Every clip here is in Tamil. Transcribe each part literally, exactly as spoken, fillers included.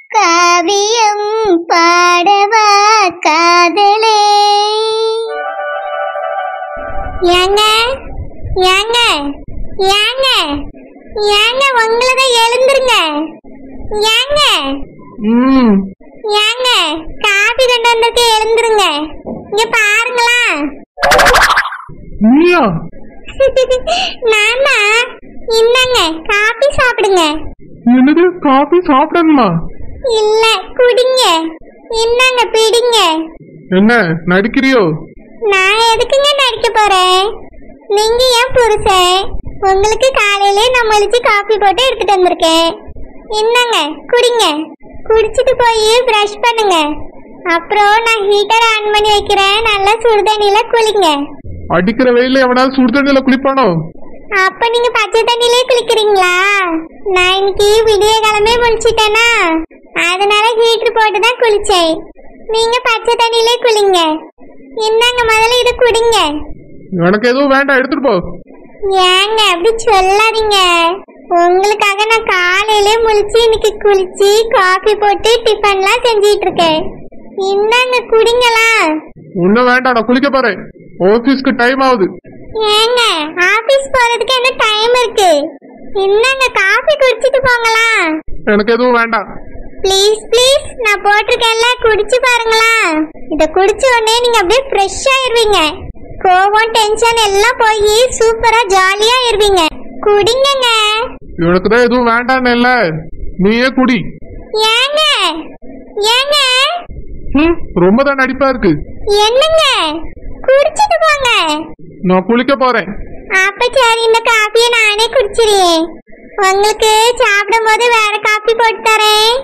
காவியம் பாடவா காதலே. ஏங்க ஏங்க ஏங்க ஏங்க உங்களதான் எழுந்துருங்க. ஏங்க ஏங்க காபி கொண்டு வந்திருக்க, எழுந்துருங்க. இங்க பாருங்களா. நானா? இந்தாங்க காபி சாப்பிடுங்க. என்னது காபி சாப்பிடணுமா? இல்ல குடிங்க. இந்தாங்க பிடிங்க. என்ன நடிக்கிறியோ? நான் எதுக்குங்க நடிக்க போறேன்? நீங்க ஏன் புருஷன், உங்களுக்கு காலையிலே நான் மலிச்சு காபி போட்டு எடுத்துட்டு வந்திருக்கேன். இந்தாங்க குடிங்க. குடிச்சிட்டு போய் பிரஷ் பண்ணுங்க. அப்புறம் நான் ஹீட்டர் ஆன் பண்ணி வைக்கிறேன், நல்லா சுடுதண்ணில குளிங்க. அடிக்கிற வெயில எவனாவது சுடுதண்ணில குளிப்பானோ? அப்ப நீங்க பச்சை தண்ணிலே குளிக்கிறீங்களா? நான் இன்னைக்கு விடிய கிளம்பே முழிச்சிட்டேனா, அதனால ஹீட்டர் போட்டு தான் குளிச்சேன். நீங்க பச்சை தண்ணிலே குளிங்க. இந்தாங்க முதல்ல இதை குடிங்க. எனக்கு எதுவும் வேண்டாம், எடுத்துட்டு போ. ஏங்க அப்படி சொல்லாதீங்க. உங்களுக்காக நான் காலையிலே முழிச்சு இன்னைக்கு குளிச்சு காபி போட்டு டிஃபன்லாம் செஞ்சிட்டு இருக்கேன். இந்தாங்க குடிங்களா. ஒன்னும் வேண்டாம், நான் குளிக்க போறேன். ஆபீஸ்க்கு டைம் ஆகுது. ஏங்க ஆபீஸ் போறதுக்கு என்ன டைம் இருக்கு? இந்தாங்க காபி குடிச்சிட்டு போங்களா. எனக்கு எதுவும் வேண்டாம். ப்ளீஸ் ப்ளீஸ், நான் போட்டிருக்கேன்ல, குடிச்சு பாருங்களா. இத குடிச்ச உடனே நீங்க அப்படியே ஃப்ரெஷ் ஆயிருவீங்க. கோவம் டென்ஷன் எல்லாம் போய் சூப்பரா ஜாலியா இருவீங்க. குடிங்கங்க. எனக்கு தான் எதுவும் வேண்டான்னு இல்ல, நீயே குடி. ஏங்க ஏங்க ரொம்ப தான் நடிப்பா இருக்கு. என்னங்க குடிச்சிட்டு போங்க. நான் குளிக்க போறேன். அப்ப சரி, இந்த காப்பியை நானே குடிச்சிருக்கேன். உங்களுக்கு சாப்பிடும் போது வேற காப்பி போட்டு தரேன்.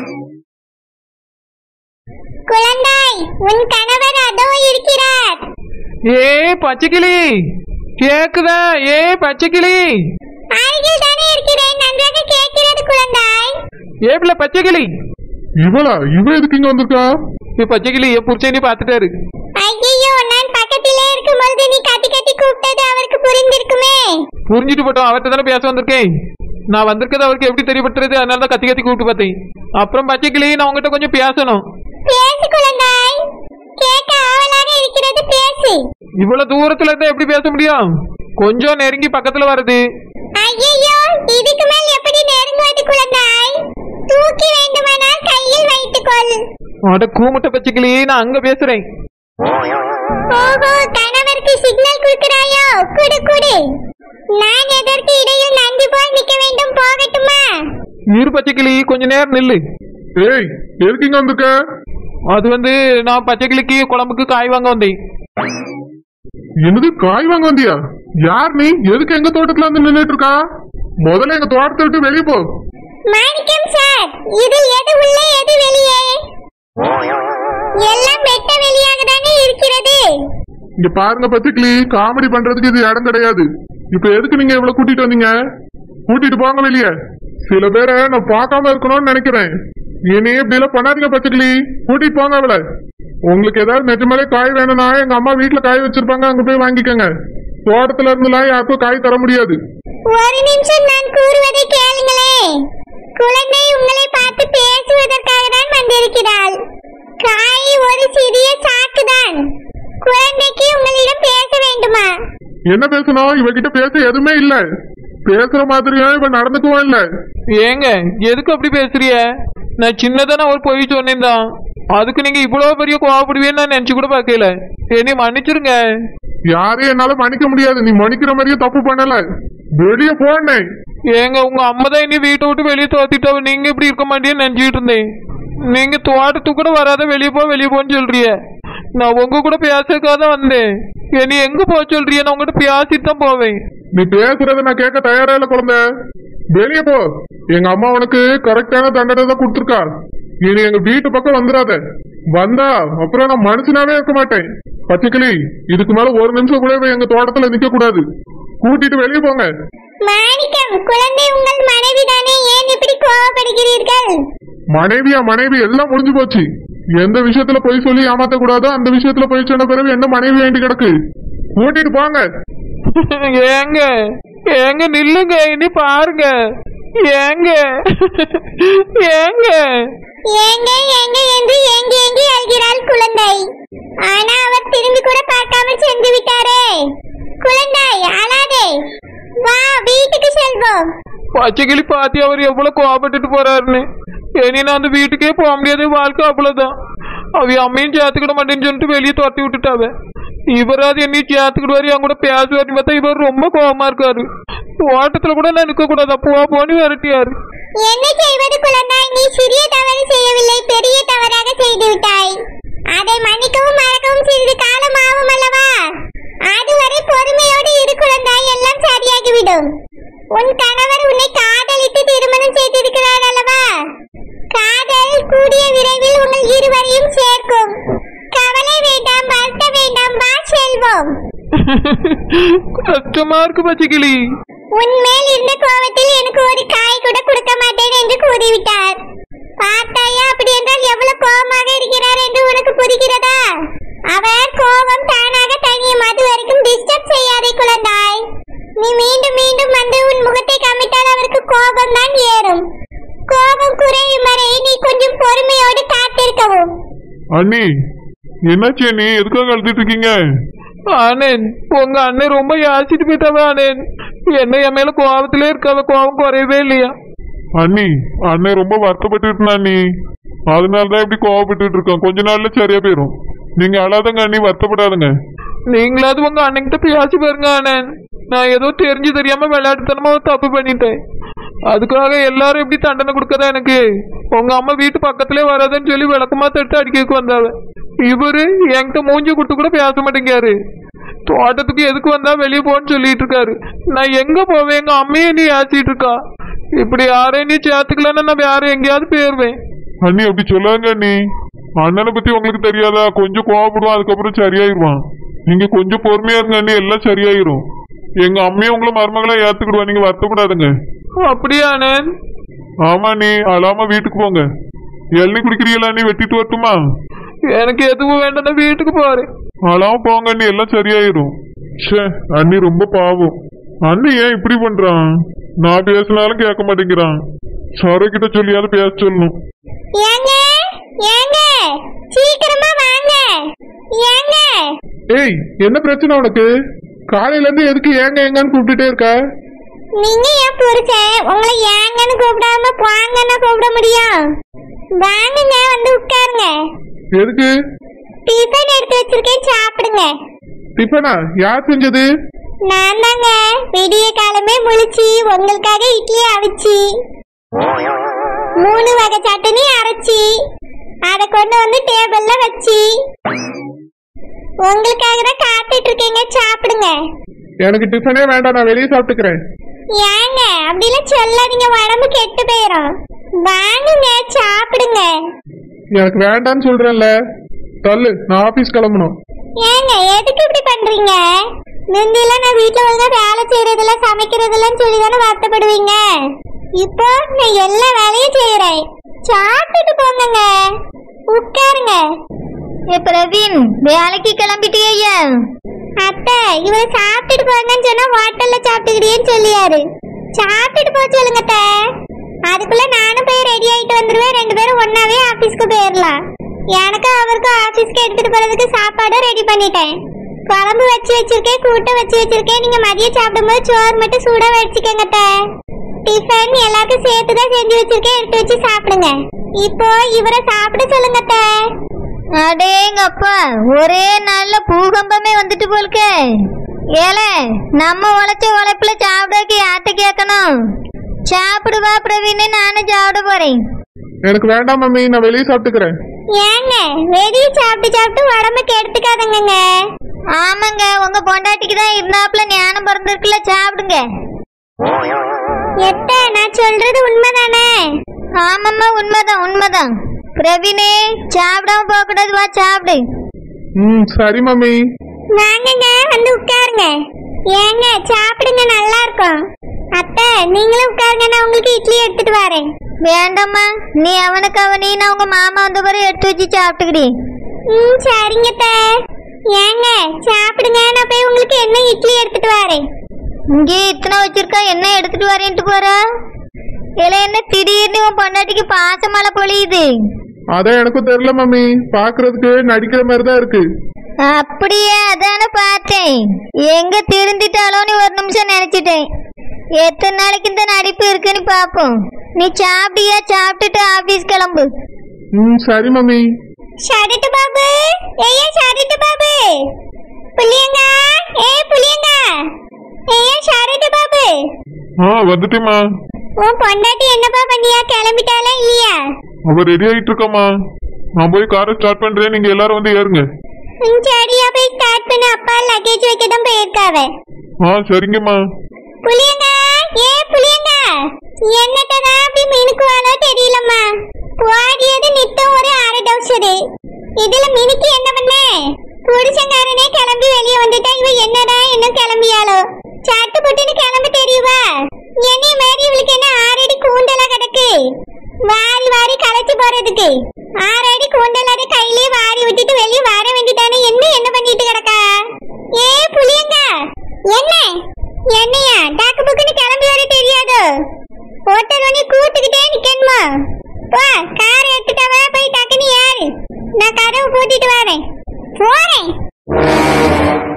குழந்தாய், உன் கணவர் அதோ இருக்கிறார். ஏ பச்சைக்கிளி கேக்குதா? ஏ பச்சைக்கிளி அருகில் தானே இருக்கிறேன், நன்றாக கேட்கிறது குழந்தாய். ஏ பிள்ளை பச்சைக்கிளி. இவளா? இவ எதுக்கு இங்க வந்திருக்கா? பச்சைக்கிளி என் புருஷனை பாத்துட்டாரு. ஐயோ, நான் பக்கத்திலே இருக்கும் பொழுது நீ கட்டி கட்டி கூப்பிட்டது அவருக்கு புரிஞ்சிருக்குமே. புரிஞ்சிட்டு போட்டோம், அவர்கிட்ட தானே பேச வந்திருக்கேன். நான் வந்திருக்கிறது அவருக்கு எப்படி தெரியப்பட்டுறது, அதனால தான் கத்தி கத்தி கூப்பிட்டு பார்த்தேன். அப்புறம் பச்சைக்கிளி, நான் உங்ககிட்ட கொஞ்சம் பேசணும். பேசு குழந்தாய், கேட்க ஆவலாக இருக்கிறது, பேசு. இவ்வளவு தூரத்துல இருந்தா எப்படி பேச முடியும்? கொஞ்சம் நெருங்கி பக்கத்துல வருது. ஐயோ, இதுக்கு மேல் எப்படி நெருங்குவது குழந்தாய்? தூக்கி வேண்டுமானால் கையில் வைத்துக்கொள். அட கூமுட்ட பச்சைக்கிளி, நான் அங்க பேசுறேன். ஓஹோ, கணவருக்கு சிக்னல் கொடுக்கிறாயோ? குடு குடு. நான் எதற்கு இடையில் நன்றி போல் நிக்க வேண்டும்? போகட்டுமா? இரு பச்சைக்கிளி, கொஞ்ச நேரம் நில்லு. ஏய், எதுக்கு இங்க வந்திருக்க? அது வந்து நான் பச்சைக்கிளிக்கு குழம்புக்கு காய் வாங்க வந்தேன். என்னது காய் வாங்க வந்தியா? யார் நீ? எதுக்கு எங்க தோட்டத்துல வந்து நின்னுட்டு இருக்கா? முதல்ல எங்க தோட்டத்தை விட்டு வெளியே போ. மாணிக்கம் சார், இதில் எது உள்ளே எது வெளியே? எல்லாம் வெட்ட வெளியாக தானே இருக்கிறது. இங்க பாருங்க பச்சைக்கிளி, காமெடி பண்றதுக்கு இது இடம் கிடையாது. இப்ப எதுக்கு நீங்க இவ்வளவு கூட்டிட்டு வந்தீங்க? கூட்டிட்டு போங்க வெளியே. சில பேரை நான் பார்க்காம இருக்கணும்னு நினைக்கிறேன். இனி இப்படி எல்லாம் பண்ணாதீங்க பச்சைக்கிளி, கூட்டிட்டு போங்க அவளை. உங்களுக்கு ஏதாவது நிஜமாலே காய் வேணும்னா எங்க அம்மா வீட்டுல காய் வச்சிருப்பாங்க, அங்க போய் வாங்கிக்கோங்க. தோட்டத்துல இருந்துலாம் யாருக்கும் காய் தர முடியாது. ஒரு நிமிஷம் நான் கூறுவதை கேளுங்களே. குழந்தை உங்களை பார்த்து பேசுவதற்காக தான் வந்திருக்கிறாள். காய் ஒரு சிறிய சாக்குதான். குழந்தைக்கு உங்களிடம் பேச வேண்டுமா? என்ன பேசணும்? இவகிட்ட பேச எதுவுமே இல்ல. பேசுற மாதிரியும் இவ நடந்துக்குவோம் இல்ல. ஏங்க எதுக்கு அப்படி பேசுறிய? நான் சின்னதான ஒரு பொய் சொன்னேன் தான், அதுக்கு நீங்க இவ்வளவு பெரிய கோவப்படுவேன்னு நான் நினைச்சு கூட பாக்கல. என்னை மன்னிச்சிருங்க. யாரையும் என்னால மன்னிக்க முடியாது. நீ மன்னிக்கிற மாதிரியும் தப்பு பண்ணல. வெளியே போனேன். ஏங்க உங்க அம்மா தான் இனி வீட்டை விட்டு வெளியே தோத்திட்டவ, நீங்க இப்படி இருக்க மாட்டேன்னு நினைச்சிட்டு இருந்தேன். நீங்க தோட்டத்துக்கு கூட வராத, வெளியே போ வெளியே போன்னு சொல்றிய. நான் உங்க கூட பேசக்காக வந்தேன். நீ எங்க போக சொல்றிய? நான் உங்ககிட்ட பேசிட்டு தான் போவேன். நீ பேசுறத நான் கேட்க தயாரா இல்ல குழந்தை. வெளியே போ. எங்க அம்மா உனக்கு கரெக்டான தண்டனை தான் கொடுத்துருக்கா. இனி எங்க வீட்டு பக்கம் வந்துடாத. வந்தா அப்புறம் நான் மனுஷனாவே இருக்க மாட்டேன். பச்சைக்கிளி, இதுக்கு மேல ஒரு நிமிஷம் கூட எங்க தோட்டத்துல நிக்க கூடாது. கூட்டிட்டு வெளியே போங்க. மாணிக்கம், குழந்தை உங்கள் மனைவி தானே, ஏன் இப்படி கோவப்படுகிறீர்கள்? மனைவியா? மனைவி எல்லாம் முடிஞ்சு போச்சு. எந்த விஷயத்துல போய் சொல்லி ஏமாத்த கூடாதோ அந்த விஷயத்துல போய் சொன்ன பிறகு என்ன மனைவி வேண்டி கிடக்கு. கூட்டிட்டு போங்க. ஏங்க ஏங்க நில்லுங்க, இனி பாருங்க. ஏங்க ஏங்க ஏங்க ஏங்க என்று ஏங்கி ஏங்கி அழுகிறாள் குழந்தை. ஆனா அவர் திரும்பி கூட பார்க்காம சென்று விட்டாரே. குழந்தை அழாதே, வா வீட்டுக்கு செல்வோம். பச்சைக்கிளி பாத்தி அவர் எவ்வளவு கோபப்பட்டுட்டு போறாருன்னு. இனி நான் அந்த வீட்டுக்கே போக முடியாத வாழ்க்கை அவ்வளவுதான். அவ அம்மையும் சேர்த்துக்கிட மாட்டேன்னு சொல்லிட்டு வெளியே துரத்தி விட்டுட்டாவ. இவராது என்னையும் சேர்த்துக்கிடுவாரு, என் கூட பேசுவாருன்னு பார்த்தா இவர் ரொம்ப கோபமா இருக்காரு. ஓட்டத்துல கூட நான் நிற்க கூடாது, அப்போ போன்னு விரட்டியாரு. என்ன செய்வது குழந்தை, நீ சிறிய தவறு செய்யவில்லை, பெரிய தவறாக செய்து விட்டாய். அதை மன்னிக்கவும் மறக்கவும் சிறிது காலம் ஆகும் அல்லவா? அதுவரை பொறுமையோடு இரு குழந்தை, எல்லாம் சரியாகிவிடும். உன் கணவர் உன்னை காதலித்து திருமணம் செய்திருக்கிறார் அல்லவா? காதல் கூடிய விரைவில் உங்கள் இருவரையும் சேர்க்கும். கவலை வேண்டாம், வருத்த வேண்டாம், வா செல்வோம். கஷ்டமா இருக்கு பச்சைக்கிளி. உன்மேல் இருந்த கோபத்தில் எனக்கு ஒரு காய் கூட கொடுக்க மாட்டேன் என்று கூறிவிட்டார். பார்த்தாயா, அப்படி என்றால் எவ்வளவு கோபமாக இருக்கிறார் என்று உனக்கு புரிகிறதா? அவர் கோபம் தானாக தனியும், அது வரைக்கும் டிஸ்டர்ப் செய்யாதே குழந்தாய். நீ மீண்டும் மீண்டும் வந்து உன் முகத்தை காமித்தால் அவருக்கு கோபம் தான் ஏறும். கோபம் குறையும் வரை நீ கொஞ்சம் பொறுமையோடு காத்திருக்கவும். அண்ணி என்னாச்சு அண்ணி, எதுக்காக அழுதுட்டு இருக்கீங்க? ஆனேன், உங்க அண்ணன் ரொம்ப யாசிட்டு போயிட்டாவ. ஆனேன், என்ன என் மேல கோபத்திலே இருக்காவ, கோபம் குறையவே இல்லையா? அண்ணி அண்ணன் ரொம்ப வருத்தப்பட்டு இருந்தா அண்ணி, அதனாலதான் இப்படி கோவப்பட்டு இருக்கோம். கொஞ்ச நாள்ல சரியா போயிரும். நீங்க அழாதங்க அண்ணி, வருத்தப்படாதுங்க. நீங்களாவது உங்க அண்ணன்கிட்ட பேசி பாருங்க. ஆனேன், நான் ஏதோ தெரிஞ்சு தெரியாம விளையாட்டுத்தனமா ஒரு தப்பு பண்ணிட்டேன். அதுக்காக எல்லாரும் எப்படி தண்டனை கொடுக்கதா எனக்கு? உங்க அம்மா வீட்டு பக்கத்திலே வராதுன்னு சொல்லி விளக்கமா தட்டு அடிக்க வந்தாவ. இவரு என்கிட்ட மூஞ்சி கொடுத்து கூட பேச மாட்டேங்காரு. தோட்டத்துக்கு எதுக்கு வந்தா வெளியே போன்னு சொல்லிட்டு இருக்காரு. நான் எங்க போவேன்? எங்க அம்மையே நீ ஆச்சிட்டு இருக்கா. இப்படி யாரையும் நீ சேர்த்துக்கலன்னா நான் வேற எங்கேயாவது போயிருவேன். அண்ணி அப்படி சொல்லாங்க அண்ணி, அண்ணனை பத்தி உங்களுக்கு தெரியாதா? கொஞ்சம் கோவப்படுவான், அதுக்கப்புறம் சரியாயிருவான். நீங்க கொஞ்சம் பொறுமையா இருங்க அண்ணி, எல்லாம் சரியாயிரும். எங்க அம்மையும் உங்களை மருமகளா ஏத்துக்கிடுவா, நீங்க வருத்தப்படாதுங்க. அப்படியானே? ஆமா நீ அழாம வீட்டுக்கு போங்க. எள்ளி குடிக்கிறீங்களா நீ? வெட்டிட்டு வரட்டுமா? எனக்கு எதுவும் வேண்டாம், வீட்டுக்கு போறேன். அழாம போங்க அண்ணி, எல்லாம் சரியாயிரும். சே அண்ணி ரொம்ப பாவம். அண்ணி ஏன் இப்படி பண்றான்? நான் பேசினாலும் கேட்க மாட்டேங்கிறான். சார கிட்ட சொல்லியாவது பேச சொல்லணும். ஏய் என்ன பிரச்சனை உனக்கு? காலையில இருந்து எதுக்கு ஏங்க ஏங்கன்னு கூப்பிட்டுட்டே இருக்க? நீங்க ஏன் புருஷன் உங்களை ஏங்கன்னு கூப்பிடாம போங்கன்னு கூப்பிட முடியும்? வாங்குங்க, வந்து உட்காருங்க. எதுக்கு? டிஃபன் எடுத்து வச்சிருக்கேன், சாப்பிடுங்க. டிஃபனா? யார் செஞ்சது? நான் தாங்க. விடிய காலமே முழிச்சு உங்களுக்காக இட்லி அவிச்சு மூணு வகை சட்னி அரைச்சி அதை கொண்டு வந்து டேபிள்ல வச்சு உங்களுக்காக தான் காத்துட்டு இருக்கீங்க. சாப்பிடுங்க. எனக்கு டிஃபனே வேண்டாம், நான் வெளியே சாப்பிட்டுக்கிறேன். ஏங்க அப்படிலாம் சொல்லாதீங்க, உடம்பு கெட்டு போயிடும். வாங்குங்க, சாப்பிடுங்க. எனக்கு வேண்டான்னு சொல்றேன்ல, தள்ளு, நான் ஆபீஸ் கிளம்பணும். ஏங்க எதுக்கு இப்படி பண்றீங்க? முந்தியெல்லாம் நான் வீட்டுல ஒழுங்கா வேலை செய்யறதுல சமைக்கிறதுலன்னு சொல்லி தானே வருத்தப்படுவீங்க. இப்போ நான் எல்லா வேலையும் செய்யறேன். சாப்பிட்டுட்டு போங்க, உட்காருங்க. பிரவீன் வேலைக்கு கிளம்பிட்டியா? அத்தை இவரை சாப்பிட்டுட்டு போங்கன்னு சொன்னா ஹோட்டல்ல சாப்பிட்டுக்கிட்டேன்னு சொல்லியாரு. சாப்பிட்டுட்டு போக சொல்லுங்க அத்தை. அதுக்குள்ள நானும் போய் ரெடி ஆயிட்டு வந்துருவேன். ரெண்டு பேரும் ஒன்னாவே ஆபீஸ்க்கு போயிடலாம். எனக்கு அவருக்கும் ஆபீஸ்க்கு எடுத்துட்டு போறதுக்கு சாப்பாடும் ரெடி பண்ணிட்டேன். குழம்பு வச்சு வச்சிருக்கேன், கூட்டம் வச்சு வச்சிருக்கேன். நீங்க மதியம் சாப்பிடும்போது சோறு மட்டும் சூடா வச்சுக்கோங்க அத்தை. டிஃபன் எல்லாருக்கும் சேர்த்துதான் செஞ்சு வச்சிருக்கேன், எடுத்து வச்சு சாப்பிடுங்க. இப்போ இவரை சாப்பிட சொல்லுங்க அத்தை. அடேங்கப்பா, ஒரே நாள்ல பூகம்பமே வந்துட்டு போல்க. ஏல நம்ம உழைச்ச உழைப்புல சாப்பிடக்கு யார்கிட்ட கேட்கணும்? சாப்பிடுவா பிரவீன், நானும் சாப்பிட போறேன். எனக்கு வேண்டாம் மம்மி, நான் வெளியே சாப்பிட்டுக்கிறேன். ஏங்க வெளியே சாப்பிட்டு சாப்பிட்டு உடம்புக்கு எடுத்துக்காதங்க. ஆமாங்க, உங்க பொண்டாட்டிக்கு தான் இருந்தாப்புல ஞானம் பிறந்திருக்குல, சாப்பிடுங்க. எத்த நான் சொல்றது உண்மைதானே? ஆமாம்மா, உண்மைதான் உண்மைதான். பிரவீனே சாப்பிடாம போக கூடாது, வா சாப்பிடு. ம் சரி மம்மி. வாங்குங்க, வந்து உட்காருங்க. ஏங்க சாப்பிடுங்க, நல்லா இருக்கும். அத்தை நீங்களும் உட்காருங்க, நான் உங்களுக்கு இட்லி எடுத்துட்டு வரேன். வேண்டாம்மா, நீ அவனுக்கு அவனி, நான் உங்க மாமா வந்த பிறகு எடுத்து வச்சு சாப்பிட்டுக்கிடி. ம் சரிங்க அத்தை. ஏங்க சாப்பிடுங்க, நான் போய் உங்களுக்கு என்ன இட்லி எடுத்துட்டு வரேன். இங்கே இத்தனை வச்சிருக்கா, என்ன எடுத்துட்டு வரேன்ட்டு போற? இல்ல என்ன திடீர்னு உன் பொண்டாட்டிக்கு பாசமலை பொழியுது? அதான் எனக்கும் தெரியல மம்மி, பாக்குறதுக்கு நடிக்கிற மாதிரி தான் இருக்கு. அப்படியே அதானே பார்த்தேன். எங்க திருந்திட்டாலோன்னு ஒரு நிமிஷம் நினைச்சிட்டேன். எத்தனை நாளைக்கு இந்த நடிப்பு இருக்குன்னு பாப்போம். நீ சாப்பிட்டியா? சாப்பிட்டுட்டு ஆபீஸ் கிளம்பு. ம் சரி மம்மி. ஷரட்டு பாபு, ஏய்யா ஷரட்டு பாபு, புளியங்க, ஏ புளியங்க, ஏய்யா ஷரட்டு பாபு. ஆ வந்துட்டேம்மா. உன் பொண்டாட்டி என்னப்பா பண்ணியா? கிளம்பிட்டாளா இல்லையா? அவ ரெடி ஆயிட்டு இருக்கம்மா. நான் போய் காரை ஸ்டார்ட் பண்றேன், நீங்க எல்லாரும் வந்து ஏறுங்க. ம் சரியா, போய் ஸ்டார்ட் பண்ணு. அப்பா லக்கேஜ் வைக்க தான் போயிருக்காவ. ஆ சரிங்கம்மா. புளியங்க, ஏ புளியங்க, என்னட்டதான் அப்படி மினுக்குவாளோ தெரியலம்மா. போடியது நித்தம் ஒரு அரை டவுசரு. இதுல மினுக்கு என்ன பண்ண? புருஷங்காரனே கிளம்பி வெளியே வந்துட்டா இவ என்னடா இன்னும் கிளம்பியாளோ? சட்டு புட்டுன்னு கிளம்ப தெரியுவா? என்னைய மாதிரி இவளுக்கு என்ன ஆறடி கூண்டலா கிடக்கு? வாரி வாரி களைச்சு போறதுக்கு ஆறடி கூண்டலாத கையிலே வாரி விட்டுட்டு வெளியே வர வேண்டிட்டானே. என்ன என்ன பண்ணிட்டு கிடக்கா? ஏ புளியங்க, என்ன என்னையா டாக்கு புக்குன்னு கிளம்பி வர தெரியாதோ? ஹோட்டல் ஒண்ணு கூட்டுக்கிட்டே நிக்கணுமா? போ, கார் எடுத்துட்டவா போய் டக்குன்னு ஏறு. நான் கதவு பூட்டிட்டு வரேன். போறேன்.